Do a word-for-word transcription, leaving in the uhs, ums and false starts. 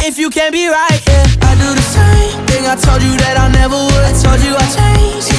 if you can't be right, yeah. I do the same thing I told you that I never would. I told you I changed,